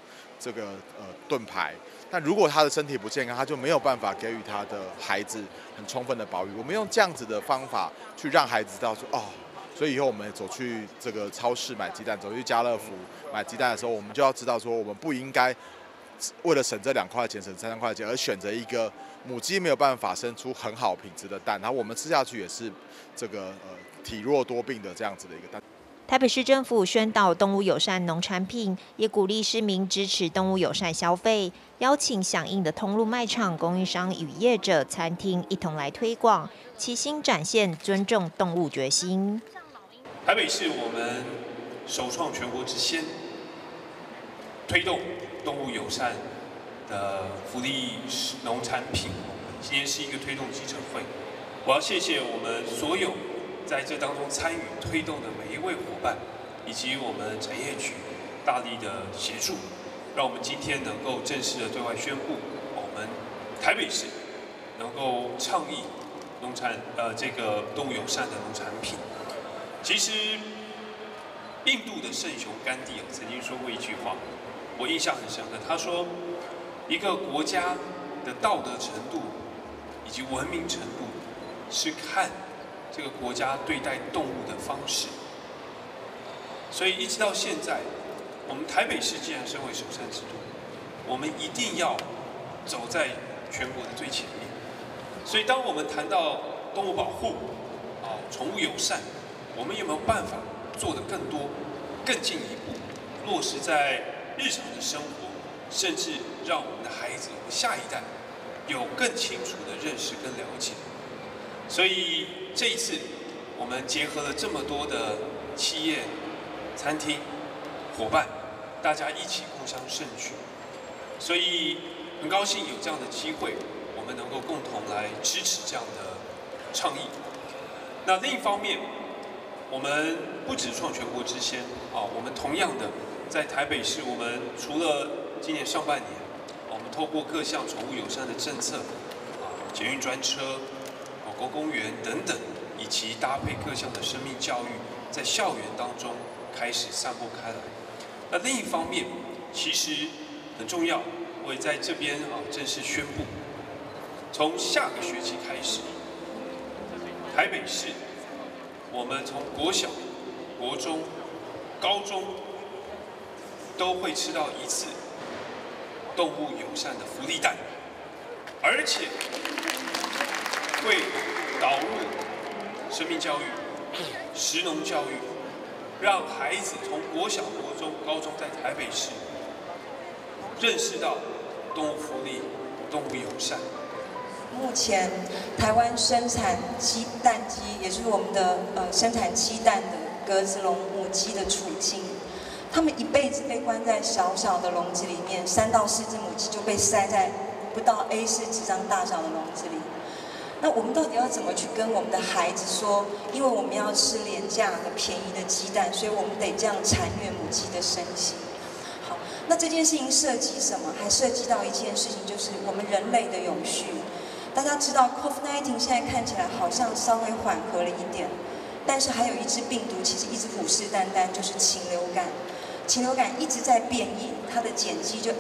这个盾牌。但如果他的身体不健康，他就没有办法给予他的孩子很充分的保育。我们用这样子的方法去让孩子知道说，哦，所以以后我们走去这个超市买鸡蛋，走去家乐福买鸡蛋的时候，我们就要知道说，我们不应该为了省这2块钱、省3块钱，而选择一个母鸡没有办法生出很好品质的蛋，然后我们吃下去也是这个体弱多病的这样子的一个蛋。 台北市政府宣导动物友善农产品，也鼓励市民支持动物友善消费，邀请响应的通路卖场、供应商与业者、餐厅一同来推广，齐心展现尊重动物决心。 台北市我们首创全国之先，推动动物友善的福利农产品。今天是一个推动记者会，我要谢谢我们所有在这当中参与推动的每一位伙伴，以及我们产业局大力的协助，让我们今天能够正式的对外宣布，我们台北市能够倡议这个动物友善的农产品。其实，印度的圣雄甘地曾经说过一句话，我印象很深刻。他说，一个国家的道德程度以及文明程度，是看这个国家对待动物的方式。所以一直到现在，我们台北市既然身为首善之都，我们一定要走在全国的最前面。所以当我们谈到动物保护、宠物友善，我们有没有办法做得更多、更进一步，落实在日常的生活，甚至让我们的孩子、我们下一代有更清楚的认识跟了解？所以这一次，我们结合了这么多的企业、餐厅、伙伴，大家一起共襄盛举。所以很高兴有这样的机会，我们能够共同来支持这样的倡议。那另一方面，我们不只创全国之先我们同样的在台北市，我们除了今年上半年，我们透过各项宠物友善的政策，捷运专车、狗公园等等，以及搭配各项的生命教育，在校园当中开始散播开来。那另一方面，其实很重要，我也在这边正式宣布，从下个学期开始，台北市我们从国小、国中、高中都会吃到一次动物友善的福利蛋，而且会导入生命教育、食农教育，让孩子从国小、国中、高中在台北市认识到动物福利、动物友善。 目前台湾生产鸡蛋鸡，也就是我们的生产鸡蛋的格子笼母鸡的处境，它们一辈子被关在小小的笼子里面，3到4只母鸡就被塞在不到 A4 纸张大小的笼子里。那我们到底要怎么去跟我们的孩子说？因为我们要吃廉价的、便宜的鸡蛋，所以我们得这样残虐母鸡的身心。好，那这件事情涉及什么？还涉及到一件事情，就是我们人类的永续。大家知道 COVID-19 现在看起来好像稍微缓和了一点，但是还有一只病毒其实一直虎视眈眈，就是禽流感。禽流感一直在变异，它的碱基就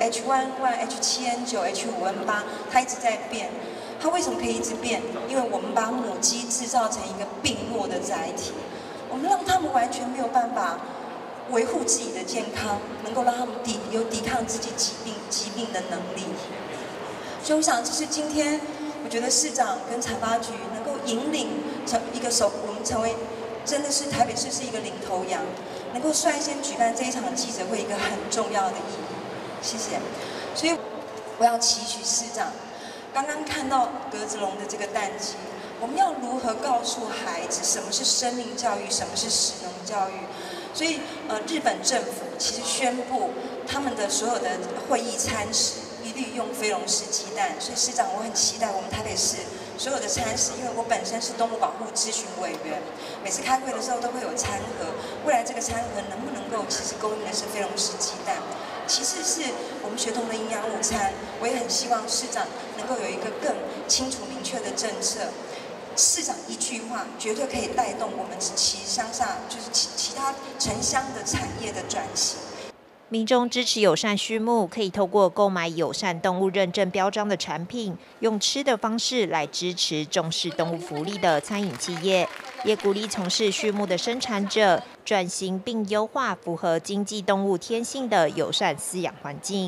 H1N1、H7N9、H5N8，它一直在变。它为什么可以一直变？因为我们把母鸡制造成一个病弱的载体，我们让它们完全没有办法维护自己的健康，能够让它们有抵抗自己疾病的能力。所以我想，这是今天我觉得市长跟产发局能够引领我们成为真的是台北市是一个领头羊，能够率先举办这一场记者会一个很重要的意义。谢谢。所以我要期许市长，刚刚看到格子笼的这个蛋鸡，我们要如何告诉孩子什么是生命教育，什么是食农教育？所以日本政府其实宣布他们的所有的会议餐食一律用非笼式鸡蛋，所以市长，我很期待我们台北市所有的餐食，因为我本身是动物保护咨询委员，每次开会的时候都会有餐盒，未来这个餐盒能不能够其实供应的是非笼式鸡蛋，其次是我们学童的营养午餐，我也很希望市长能够有一个更清楚明确的政策。市长一句话绝对可以带动我们其乡下就是其他城乡的产业的转型。 民众支持友善畜牧，可以透过购买友善动物认证标章的产品，用吃的方式来支持重视动物福利的餐饮企业，也鼓励从事畜牧的生产者转型并优化符合经济动物天性的友善饲养环境。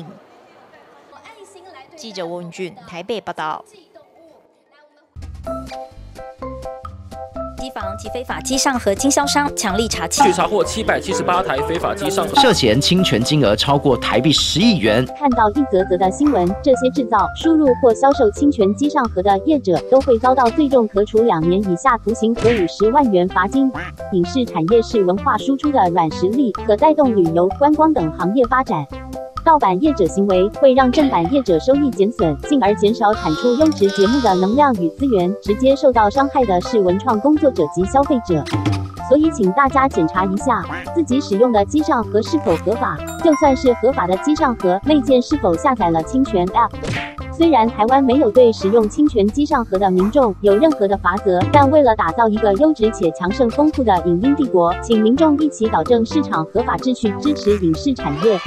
记者温俊台北报道。 机房及非法机上盒经销商强力查缉， 查获778台非法机上盒， 涉嫌侵权金额超过台币10亿元。 看到一则则的新闻，这些制造、输入或销售侵权机上盒的业者都会遭到最重可处2年以下徒刑和50万元罚金。影视产业是文化输出的软实力，可带动旅游、观光等行业发展。盗版业者行为会让正版业者收益减损，进而减少产出优质节目的能量与资源，直接受到伤害的是文创工作者及消费者。所以请大家检查一下自己使用的机上盒是否合法，就算是合法的机上盒，内建是否下载了侵权 App。虽然台湾没有对使用侵权机上盒的民众有任何的罚则，但为了打造一个优质且强盛丰富的影音帝国，请民众一起导正市场合法秩序，支持影视产业。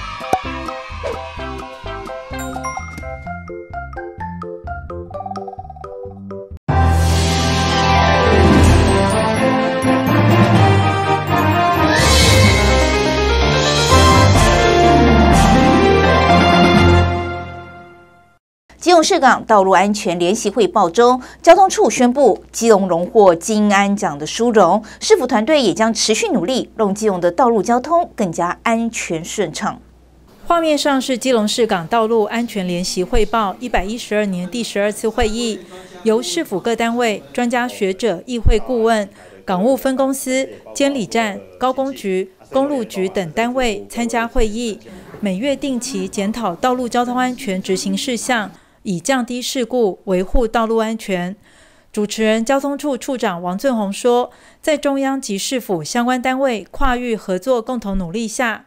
基隆市港道路安全联席汇报中，交通处宣布基隆荣获金安奖的殊荣，市府团队也将持续努力，让基隆的道路交通更加安全顺畅。 画面上是基隆市港道路安全联席汇报112年第12次会议，由市府各单位、专家学者、议会顾问、港务分公司、监理站、高工局、公路局等单位参加会议，每月定期检讨道路交通安全执行事项，以降低事故，维护道路安全。主持人交通处处长王俊宏说，在中央及市府相关单位跨域合作，共同努力下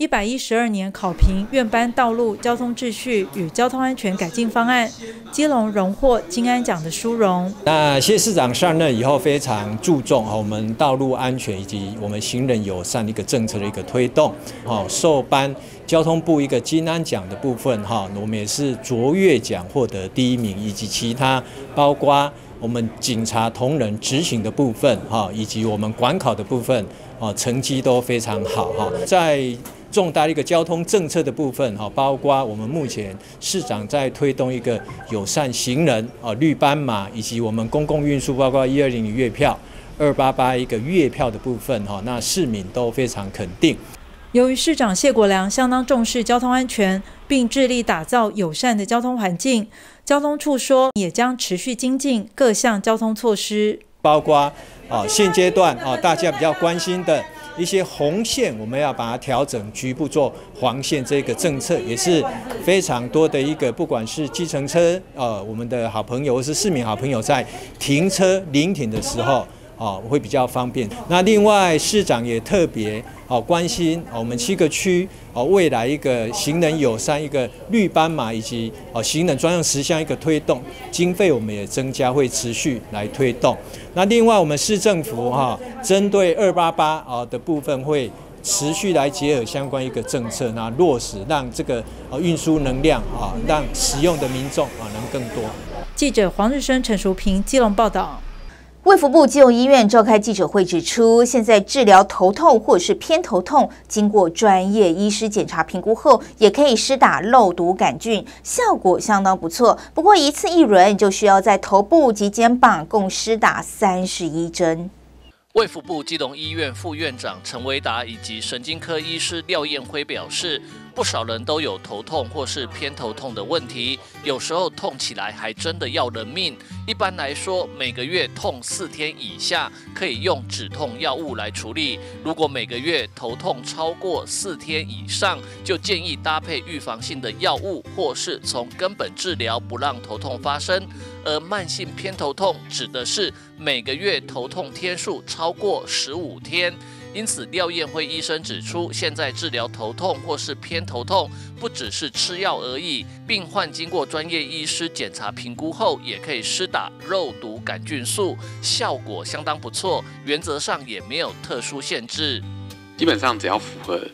，112年考评院颁道路交通秩序与交通安全改进方案，基隆荣获金安奖的殊荣。 那谢市长上任以后，非常注重我们道路安全以及我们行人友善的一个政策的一个推动，受颁交通部一个金安奖的部分，我们也是卓越奖获得第1名，以及其他包括我们警察同仁执行的部分，以及我们管考的部分，成绩都非常好。在重大的一个交通政策的部分，包括我们目前市长在推动一个友善行人、绿斑马，以及我们公共运输，包括120月票、288一个月票的部分，那市民都非常肯定。 由于市长谢国良相当重视交通安全，并致力打造友善的交通环境，交通处说也将持续精进各项交通措施， 包括现阶段大家比较关心的一些红线，我们要把它调整，局部做黄线，这个政策也是非常多的一个，不管是计程车我们的好朋友或是市民好朋友在停车临停的时候会比较方便。那另外市长也特别关心我们7个区未来一个行人友善一个绿斑马以及行人专用石像一个推动，经费我们也增加，会持续来推动。那另外我们市政府针对288的部分会持续来结合相关一个政策，那落实让这个运输能量让使用的民众能更多。 记者黄日升、陈淑平基隆报道。 卫福部基隆医院召开记者会指出，现在治疗头痛或者是偏头痛，经过专业医师检查评估后，也可以施打肉毒杆菌，效果相当不错。不过一次1轮就需要在头部及肩膀共施打31针。 卫福部基隆医院副院长陈维达以及神经科医师廖彦辉表示，不少人都有头痛或是偏头痛的问题，有时候痛起来还真的要人命。一般来说，每个月痛4天以下，可以用止痛药物来处理。如果每个月头痛超过4天以上，就建议搭配预防性的药物，或是从根本治疗，不让头痛发生。而慢性偏头痛指的是每个月头痛天数超过15天。因此，廖彦辉医生指出，现在治疗头痛或是偏头痛，不只是吃药而已，病患经过专业医师检查评估后，也可以施打肉毒杆菌素，效果相当不错。原则上也没有特殊限制。 基本上只要符合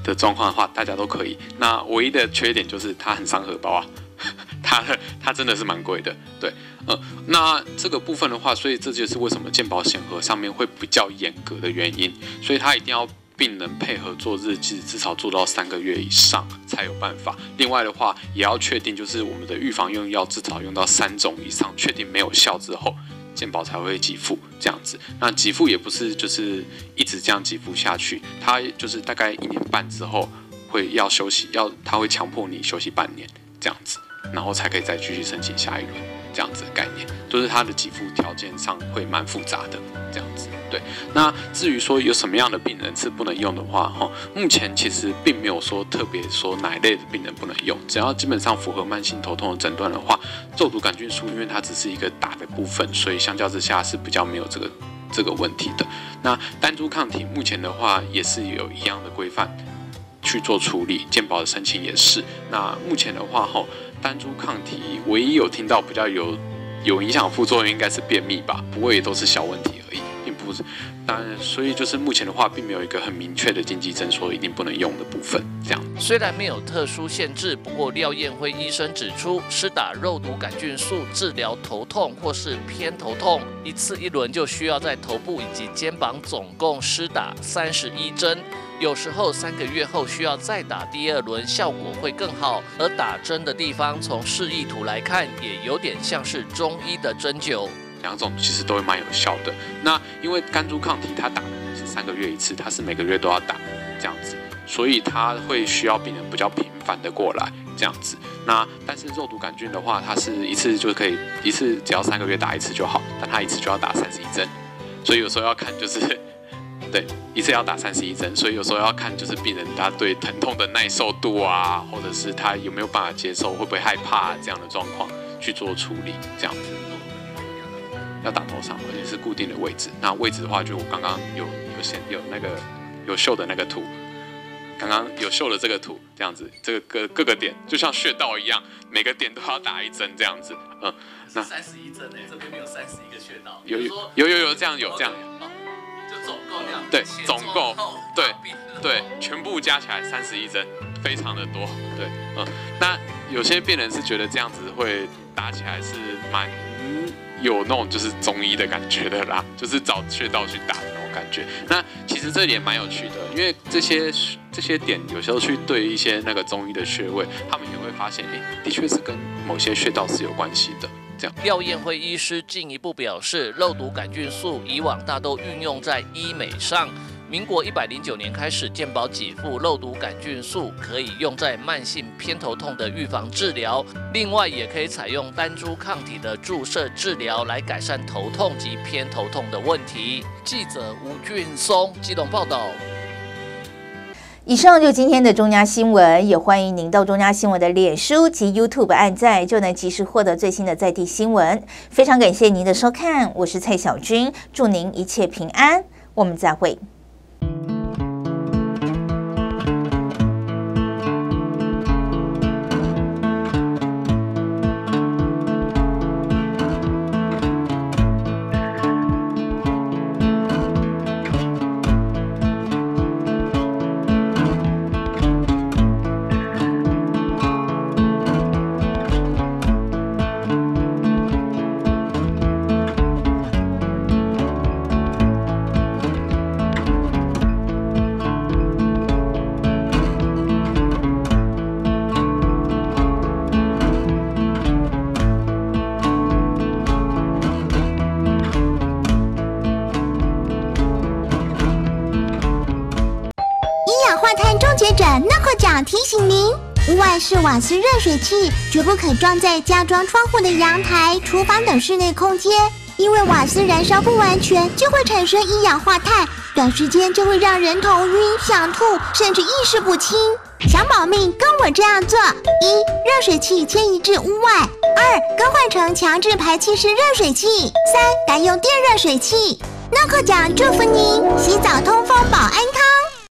的状况的话，大家都可以。那唯一的缺点就是它很伤荷包啊，它真的是蛮贵的，对，那这个部分的话，所以这就是为什么健保审核上面会比较严格的原因，所以它一定要病人配合做日记，至少做到3个月以上才有办法。另外的话，也要确定就是我们的预防用药至少用到3种以上，确定没有效之后，健保才会给付这样子。那给付也不是就是一直这样给付下去，它就是大概1年半之后会要休息，它会强迫你休息半年这样子，然后才可以再继续申请下一轮这样子的概念，就是它的给付条件上会蛮复杂的这样子。对，那至于说有什么样的病人是不能用的话，目前其实并没有说特别说哪一类的病人不能用，只要基本上符合慢性头痛的诊断的话，肉毒杆菌素因为它只是一个打的部分，所以相较之下是比较没有这个问题的。那单株抗体目前的话也是有一样的规范去做处理，健保的申请也是。那目前的话，单株抗体唯一有听到比较有影响副作用应该是便秘吧，不过也都是小问题而已，并不是。当然，所以就是目前的话，并没有一个很明确的禁忌症说一定不能用的部分。这样虽然没有特殊限制，不过廖彦辉医生指出，施打肉毒杆菌素治疗头痛或是偏头痛，一次1轮就需要在头部以及肩膀总共施打31针。有时候3个月后需要再打第2轮，效果会更好。而打针的地方，从示意图来看，也有点像是中医的针灸。 2种其实都会蛮有效的。那因为单株抗体它打的是3个月一次，它是每个月都要打这样子，所以它会需要病人比较频繁的过来这样子。那但是肉毒杆菌的话，它是一次就可以一次只要3个月打1次就好，但它一次就要打31针，所以有时候要看就是。对，一次要打31针，所以有时候要看就是病人他对疼痛的耐受度啊，或者是他有没有办法接受，会不会害怕这样的状况去做处理，这样子。要打头上，而且是固定的位置。那位置的话，就我刚刚有那个有秀的那个图，刚刚有秀的这个图，这样子，这个各个点就像穴道一样，每个点都要打1针这样子。 那31针这边没有31个穴道。 有这样有这样。 总共量对，总共对，全部加起来31针，非常的多。对，那有些病人是觉得这样子会打起来是蛮有那种就是中医的感觉的啦，就是找穴道去打的那种感觉。那其实这也蛮有趣的，因为这些点有时候去对一些那个中医的穴位，他们也会发现，的确是跟某些穴道是有关系的。 廖彦辉医师进一步表示，肉毒杆菌素以往大都运用在医美上。民国109年开始，健保给付肉毒杆菌素可以用在慢性偏头痛的预防治疗，另外也可以采用单株抗体的注射治疗来改善头痛及偏头痛的问题。记者吴俊松基隆报道。 以上就今天的中嘉新闻，也欢迎您到中嘉新闻的脸书及 YouTube 按赞，就能及时获得最新的在地新闻。非常感谢您的收看，我是蔡小君，祝您一切平安，我们再会。 提醒您，屋外是瓦斯热水器，绝不可装在加装窗户的阳台、厨房等室内空间，因为瓦斯燃烧不完全，就会产生一氧化碳，短时间就会让人头晕、想吐，甚至意识不清。想保命，跟我这样做：一、热水器迁移至屋外；二、更换成强制排气式热水器；三、改用电热水器。诺克奖祝福您，洗澡通风保安康。